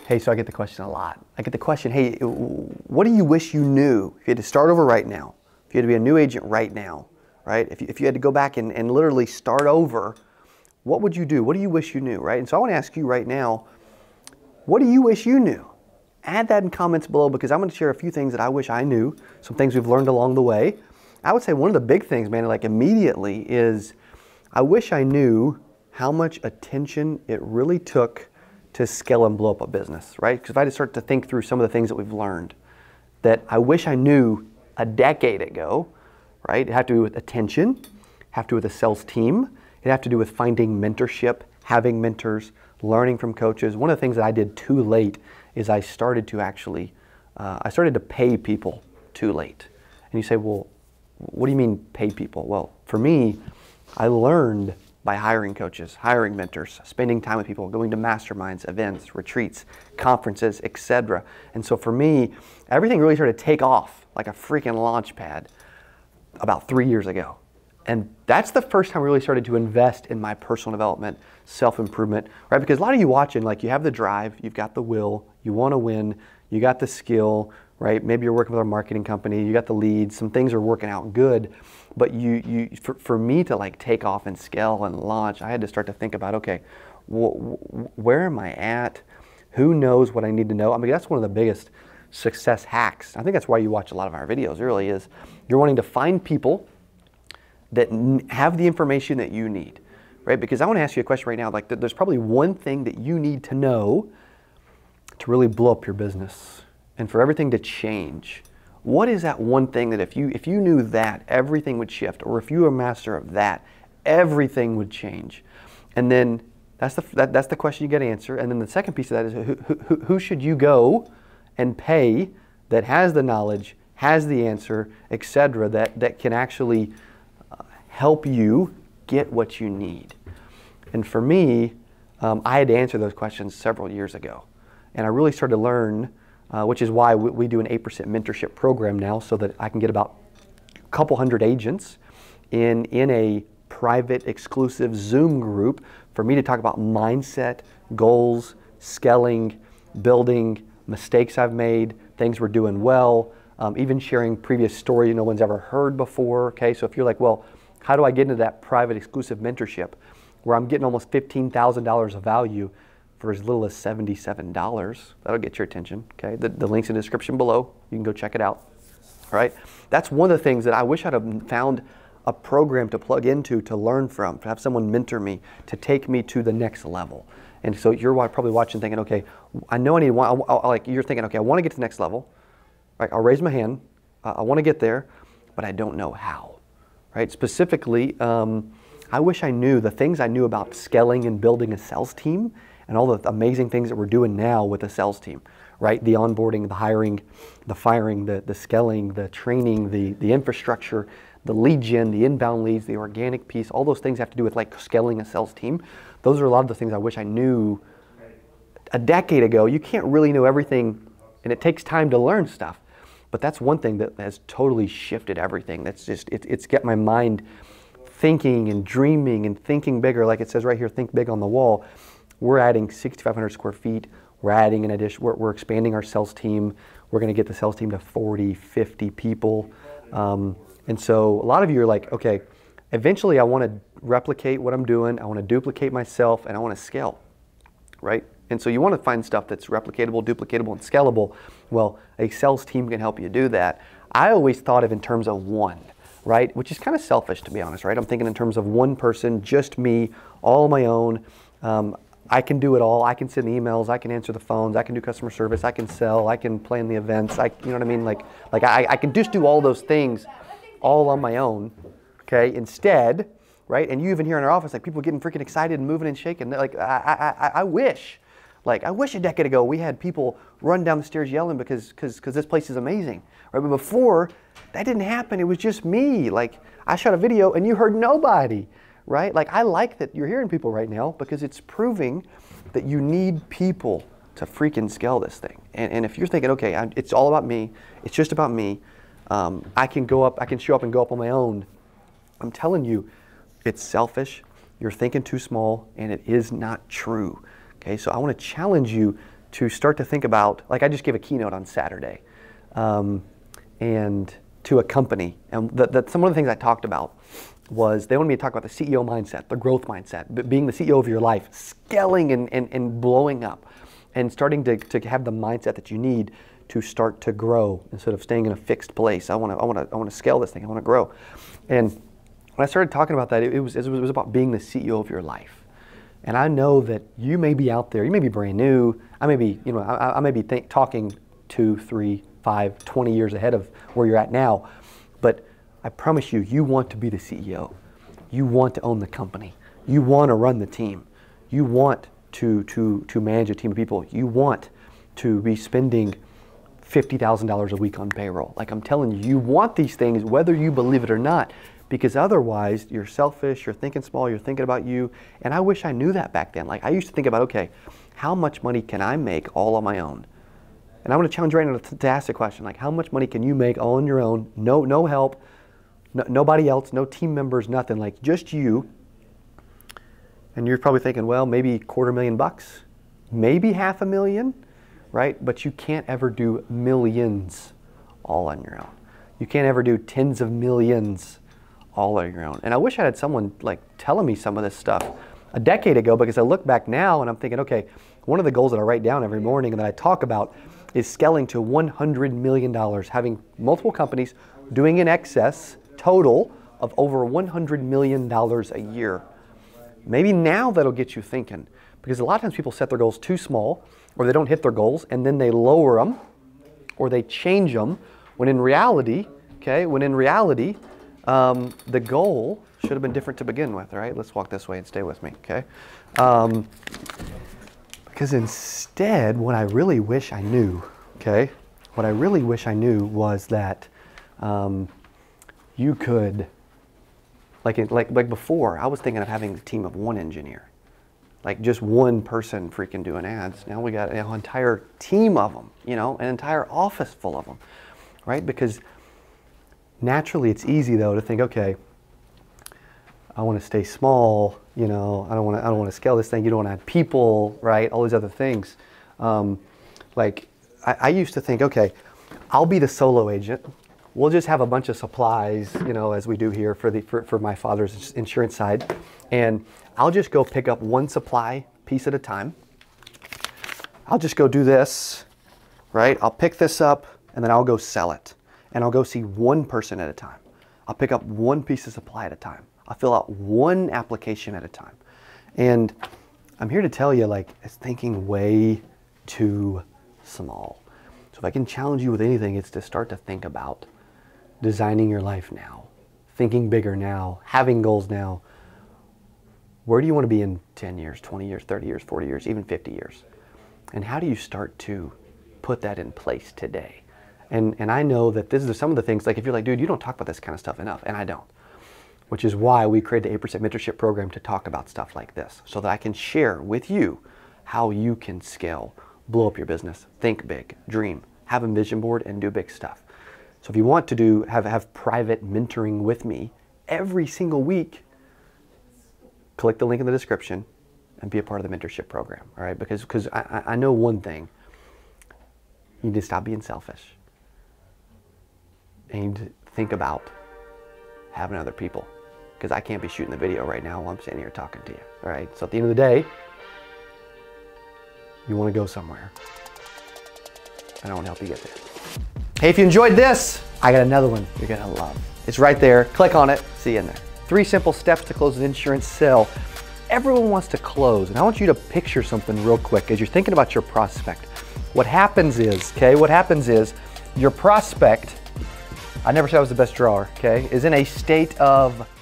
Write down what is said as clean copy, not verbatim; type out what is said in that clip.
Hey, so I get the question a lot. I get the question, hey, what do you wish you knew if you had to start over right now? If you had to be a new agent right now, right? If you had to go back and literally start over, what would you do? What do you wish you knew, right? And so I want to ask you right now, what do you wish you knew? Add that in comments below, because I'm going to share a few things that I wish I knew, some things we've learned along the way. I would say one of the big things, man, like immediately is I wish I knew how much attention it really took to scale and blow up a business, right? Because if I had to start to think through some of the things that we've learned that I wish I knew a decade ago, right? It had to do with attention, have to do with a sales team, it had to do with finding mentorship, having mentors, learning from coaches. One of the things that I did too late is I started to pay people too late. And you say, well, what do you mean pay people? Well, for me, I learned by hiring coaches, hiring mentors, spending time with people, going to masterminds, events, retreats, conferences, etc. And so for me, everything really started to take off like a freaking launch pad about 3 years ago. And that's the first time I really started to invest in my personal development, self-improvement, right? Because a lot of you watching, like you have the drive, you've got the will, you want to win, you got the skill, right? Maybe you're working with a marketing company, you got the leads, some things are working out good. But for me to like take off and scale and launch, I had to start to think about, okay, where am I at? Who knows what I need to know? I mean, that's one of the biggest success hacks. I think that's why you watch a lot of our videos, really, is you're wanting to find people that have the information that you need, right? Because I want to ask you a question right now, like there's probably one thing that you need to know to really blow up your business and for everything to change. What is that one thing that if you knew that, everything would shift? Or if you were a master of that, everything would change? And then that's the question you got to answer. And then the second piece of that is who should you go and pay that has the knowledge, has the answer, etc., that can actually help you get what you need? And for me, I had to answer those questions several years ago. And I really started to learn, which is why we do an 8% mentorship program now, so that I can get about a couple hundred agents in a private, exclusive Zoom group for me to talk about mindset, goals, scaling, building, mistakes I've made, things we're doing well, even sharing previous story no one's ever heard before. Okay, so if you're like, well, how do I get into that private, exclusive mentorship where I'm getting almost $15,000 of value for as little as $77. That'll get your attention, okay? The link's in the description below. You can go check it out, all right? That's one of the things that I wish I'd have found a program to plug into, to learn from, to have someone mentor me, to take me to the next level. And so you're probably watching thinking, okay, I know I need one, like you're thinking, okay, I want to get to the next level, right? I'll raise my hand, I want to get there, but I don't know how, right? Specifically, I wish I knew the things I knew about scaling and building a sales team and all the amazing things that we're doing now with the sales team, right? The onboarding, the hiring, the firing, the scaling, the training, the infrastructure, the lead gen, the inbound leads, the organic piece, all those things have to do with like scaling a sales team. Those are a lot of the things I wish I knew a decade ago. You can't really know everything, and it takes time to learn stuff. But that's one thing that has totally shifted everything. That's just, it's get my mind thinking and dreaming and thinking bigger. Like it says right here, think big on the wall. We're adding 6,500 square feet. We're adding an addition, we're expanding our sales team. We're gonna get the sales team to 40, 50 people. And so a lot of you are like, okay, eventually I wanna replicate what I'm doing. I wanna duplicate myself, and I wanna scale, right? And so you wanna find stuff that's replicatable, duplicatable, and scalable. Well, a sales team can help you do that. I always thought of in terms of one, right? Which is kind of selfish, to be honest, right? I'm thinking in terms of one person, just me, all on my own. I can do it all. I can send emails. I can answer the phones. I can do customer service. I can sell. I can plan the events. You know what I mean? Like I can just do all those things all on my own. Okay. Instead, right? And you even here in our office, like people getting freaking excited and moving and shaking. Like I wish a decade ago we had people run down the stairs yelling because this place is amazing. Right? But before that didn't happen. It was just me. Like I shot a video and you heard nobody. Right? Like I like that you're hearing people right now, because it's proving that you need people to freaking scale this thing. And if you're thinking, okay, it's all about me, it's just about me, I can show up and go up on my own. I'm telling you, it's selfish, you're thinking too small, and it is not true. Okay, so I want to challenge you to start to think about, like I just gave a keynote on Saturday, and to a company, and some of the things I talked about was they wanted me to talk about the CEO mindset, the growth mindset, being the CEO of your life, scaling and blowing up, and starting to have the mindset that you need to start to grow instead of staying in a fixed place. I want to scale this thing. I want to grow. And when I started talking about that, it was about being the CEO of your life. And I know that you may be out there, you may be brand new. I may be, I may be talking 2, 3, 5, 20 years ahead of where you're at now, but I promise you, you want to be the CEO. You want to own the company. You want to run the team. You want to manage a team of people. You want to be spending $50,000 a week on payroll. Like I'm telling you, you want these things whether you believe it or not, because otherwise you're selfish, you're thinking small, you're thinking about you. And I wish I knew that back then. Like I used to think about, okay, how much money can I make all on my own? And I'm going to challenge you right now to ask the question, like how much money can you make all on your own? No help, nobody else, no team members, nothing, like just you. And you're probably thinking, well, maybe $250,000, maybe $500,000, right? But you can't ever do millions all on your own. You can't ever do tens of millions all on your own. And I wish I had someone like telling me some of this stuff a decade ago, because I look back now and I'm thinking, okay, one of the goals that I write down every morning and that I talk about is scaling to $100 million, having multiple companies doing in excess total of over $100 million a year. Maybe now that'll get you thinking, because a lot of times people set their goals too small, or they don't hit their goals and then they lower them or they change them, when in reality, the goal should have been different to begin with, all right? Let's walk this way and stay with me, okay? Because instead, what I really wish I knew, okay? What I really wish I knew was that you could, like before, I was thinking of having a team of one engineer, like just one person freaking doing ads. Now we got an entire team of them, an entire office full of them, right? Because naturally, it's easy though to think, okay, I want to stay small, I don't want to scale this thing. You don't want to have people, right? All these other things. Like I used to think, okay, I'll be the solo agent. We'll just have a bunch of supplies, as we do here for my father's insurance side, and I'll just go pick up one supply piece at a time. I'll just go do this, right? I'll pick this up and then I'll go sell it. And I'll go see one person at a time. I'll pick up one piece of supply at a time. I'll fill out one application at a time. And I'm here to tell you, like, it's thinking way too small. So if I can challenge you with anything, it's to start to think about designing your life now, thinking bigger now, having goals now. Where do you want to be in 10 years, 20 years, 30 years, 40 years, even 50 years? And how do you start to put that in place today? And I know that this is some of the things, like if you're like, dude, you don't talk about this kind of stuff enough, and I don't. Which is why we created the 8% Mentorship Program to talk about stuff like this, so that I can share with you how you can scale, blow up your business, think big, dream, have a vision board, and do big stuff. So if you want to have private mentoring with me every single week, click the link in the description and be a part of the mentorship program, all right? Because I know one thing, you need to stop being selfish. And think about having other people, because I can't be shooting the video right now while I'm standing here talking to you, all right? So at the end of the day, you want to go somewhere, and I want to help you get there. Hey, if you enjoyed this, I got another one you're going to love. It's right there. Click on it. See you in there. 3 simple steps to close an insurance sale. Everyone wants to close, and I want you to picture something real quick as you're thinking about your prospect. What happens is your prospect, I never said I was the best drawer, okay, is in a state of